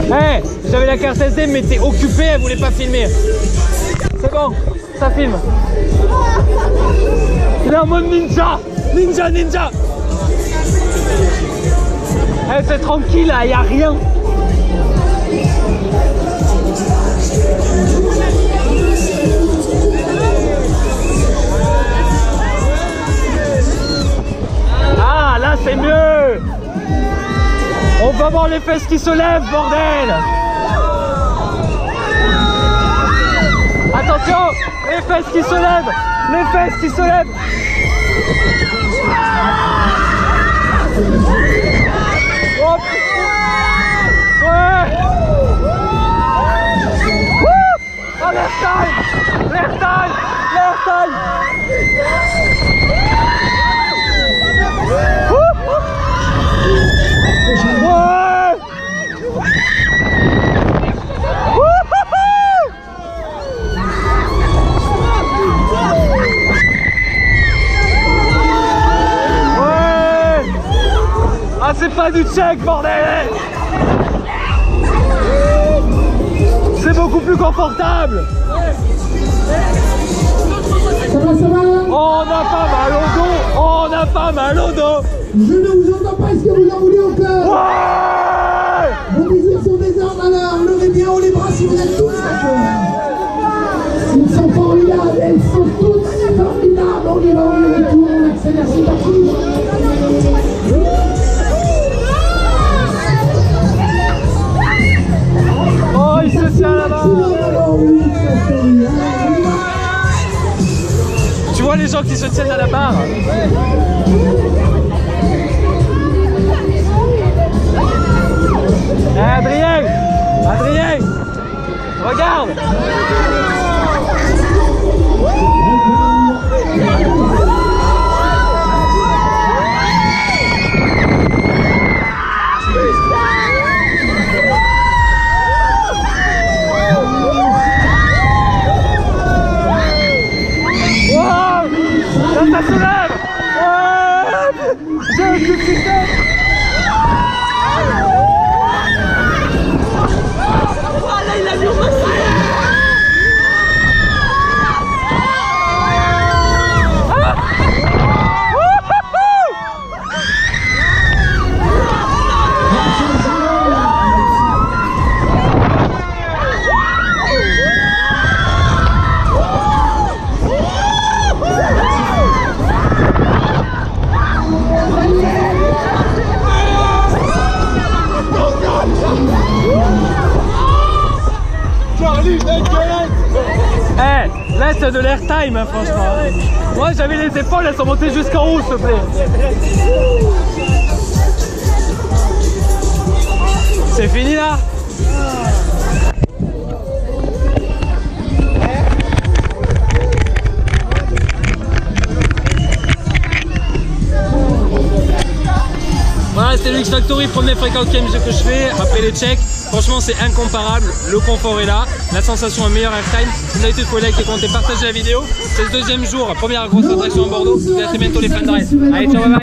Hey, j'avais la carte SD mais t'es occupé, elle voulait pas filmer. C'est bon, ça filme. Il est en mode ninja. Ninja, ninja. Hey, c'est tranquille là, y a rien. Ah, là c'est mieux. On va voir les fesses qui se lèvent, bordel. Attention, les fesses qui se lèvent. Les fesses qui se lèvent. Hop. Ouais. Oh, l'air time. L'air time. L'air time. Ah, c'est pas du check, bordel! C'est beaucoup plus confortable! Ça va, ça va? On n'a pas mal au dos! On n'a pas mal au dos! Je ne vous entends pas, est-ce que vous en voulez encore? Ouais! Vos désirs sont des ordres, alors levez bien haut les bras si vous êtes tous d'accord. Ils sont formidables, elles sont toutes formidables. On y va, on retourne, on accélère, c'est parti. Oh, il se tient là-bas! Tu vois les gens qui se tiennent à la barre? Adrien! Adrien! Regarde! Ça se lève! J'ai un coup de tête! Là, il a mis au maximum! Hey, là c'est de l'air time hein, franchement. Moi j'avais les épaules, elles sont montées jusqu'en haut s'il te plaît. C'est fini là? Voilà, c'était le X Factory, premier fréquent KMG que je fais, après les checks. Franchement, c'est incomparable, le confort est là, la sensation est meilleure airtime. Comme d'habitude, il faut liker, commenter, partager la vidéo. C'est le deuxième jour, première grosse attraction à Bordeaux. Et à très bientôt les fans de rêve. Allez, ciao, bye bye.